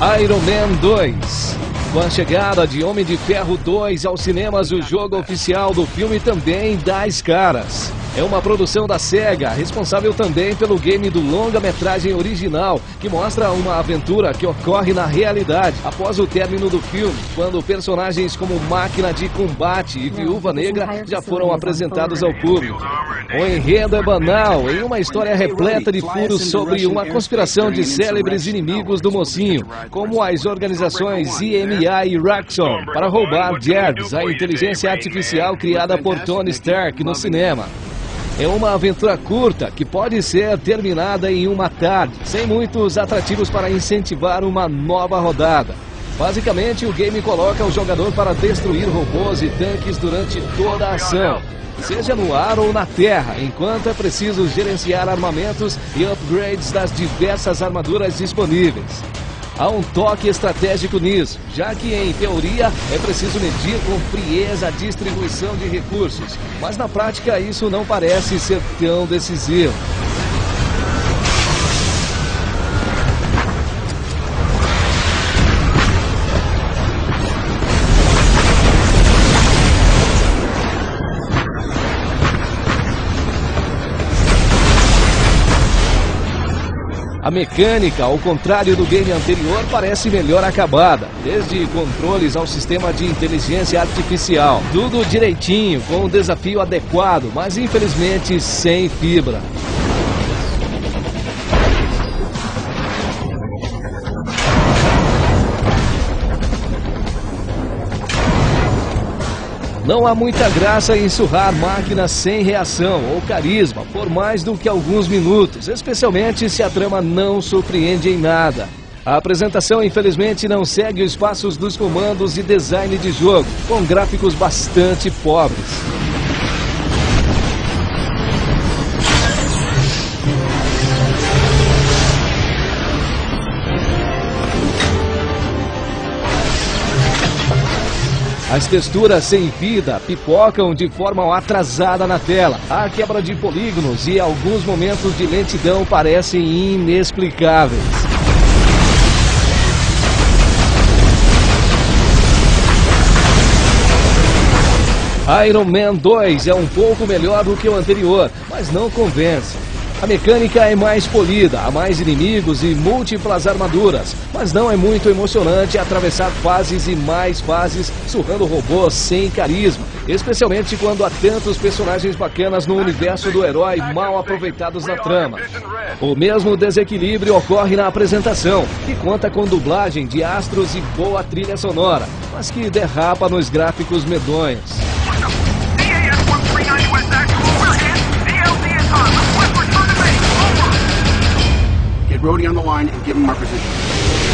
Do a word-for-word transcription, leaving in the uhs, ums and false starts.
Iron Man dois. Com a chegada de Homem de Ferro dois aos cinemas, o jogo oficial do filme também dá as caras. É uma produção da SEGA, responsável também pelo game do longa-metragem original, que mostra uma aventura que ocorre na realidade após o término do filme, quando personagens como Máquina de Combate e Viúva Negra já foram apresentados ao público. O enredo é banal, em uma história repleta de furos sobre uma conspiração de célebres inimigos do mocinho, como as organizações I M I e Raxxon, para roubar Jarvis, a inteligência artificial criada por Tony Stark no cinema. É uma aventura curta que pode ser terminada em uma tarde, sem muitos atrativos para incentivar uma nova rodada. Basicamente, o game coloca o jogador para destruir robôs e tanques durante toda a ação, seja no ar ou na terra, enquanto é preciso gerenciar armamentos e upgrades das diversas armaduras disponíveis. Há um toque estratégico nisso, já que em teoria é preciso medir com frieza a distribuição de recursos, mas na prática isso não parece ser tão decisivo. A mecânica, ao contrário do game anterior, parece melhor acabada, desde controles ao sistema de inteligência artificial. Tudo direitinho, com um desafio adequado, mas infelizmente sem fibra. Não há muita graça em surrar máquinas sem reação ou carisma por mais do que alguns minutos, especialmente se a trama não surpreende em nada. A apresentação, infelizmente, não segue os passos dos comandos e design de jogo, com gráficos bastante pobres. As texturas sem vida pipocam de forma atrasada na tela. A quebra de polígonos e alguns momentos de lentidão parecem inexplicáveis. Iron Man dois é um pouco melhor do que o anterior, mas não convence. A mecânica é mais polida, há mais inimigos e múltiplas armaduras, mas não é muito emocionante atravessar fases e mais fases surrando robôs sem carisma, especialmente quando há tantos personagens bacanas no universo do herói mal aproveitados na trama. O mesmo desequilíbrio ocorre na apresentação, que conta com dublagem de astros e boa trilha sonora, mas que derrapa nos gráficos medonhos. Brody on the line and give him our position.